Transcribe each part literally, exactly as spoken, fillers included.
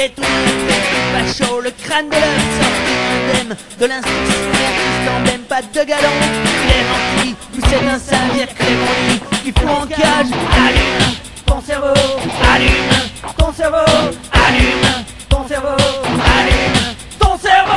Et tout va chaud, le crâne de l'œuf sorti indemne de l'instruction, n'existant même pas de galon. Il est menti, ou c'est un Saint-Pierre Crémonly qui fout en cage. Allume ton cerveau, allume ton cerveau, allume ton cerveau, allume ton cerveau.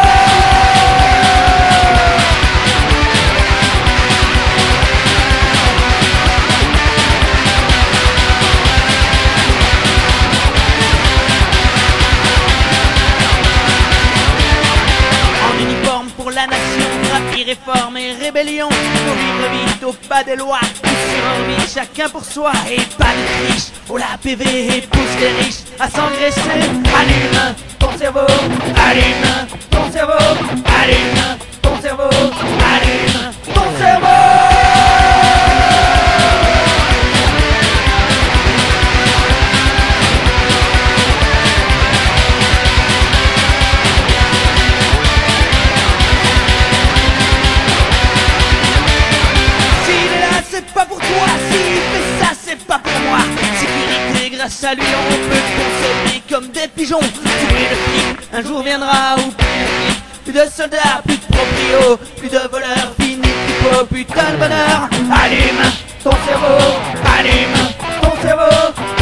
La nation, rapide réforme et rébellion. Faut vivre vite au pas des lois, survie chacun pour soi. Et pas de triche, oh la P V et pousse les riches à s'engraisser. Allume ton cerveau, allume ton cerveau, allume ton cerveau, allume ton cerveau. Grâce à lui on peut consommer comme des pigeons. Tuer le flic, un jour viendra où plus de soldats, plus de proprios, plus de voleurs, fini plus beau, putain de bonheur. Allume ton cerveau, allume ton cerveau.